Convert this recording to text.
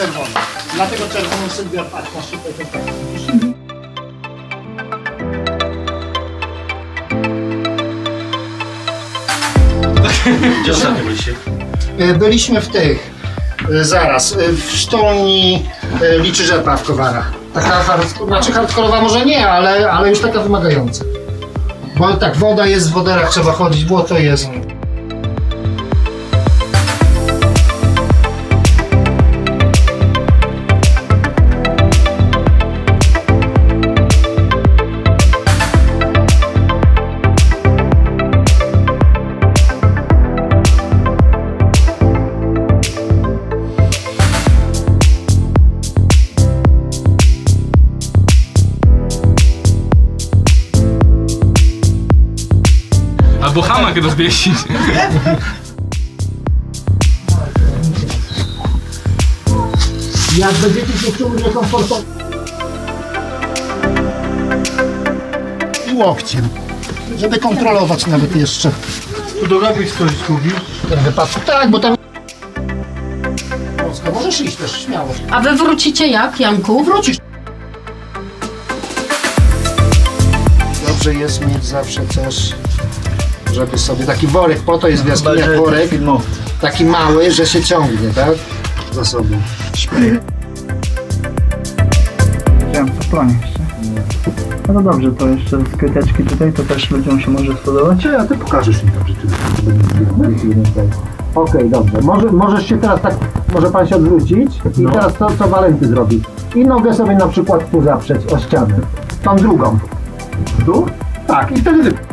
czerwoną. Dlatego czerwoną Sylwia patrz na szybę. Gdzie ostatnio byliście? Byliśmy w tych, zaraz, w sztolni Liczy Rzepa w Kowarach. Taka hardkorowa może nie, ale już taka wymagająca. Bo tak, woda jest, w woderach trzeba chodzić, błoto jest. Albo hamak rozwieścić. Jak będziecie się czuły niekomfortowo i łokciem, żeby kontrolować nawet jeszcze. Tu do lewej ktoś zgubił? Ten wypadek. Tak, bo tam... Możesz iść też, śmiało. A wy wrócicie jak, Janku? Wrócisz. Dobrze jest mieć zawsze coś, żeby sobie taki worek, po to jest w jaskiniach worek, taki mały, że się ciągnie, tak? Za sobą. Widziałem w planie jeszcze. No to dobrze, to jeszcze skryteczki tutaj, to też ludziom się może spodobać. A ty pokażesz mi dobrze, czy Okej, dobrze. Możesz się teraz tak, może pan się odwrócić i teraz to, co Walenty zrobi. I nogę sobie na przykład tu zaprzeć o ścianę. Tą drugą. Tu? Tak, i wtedy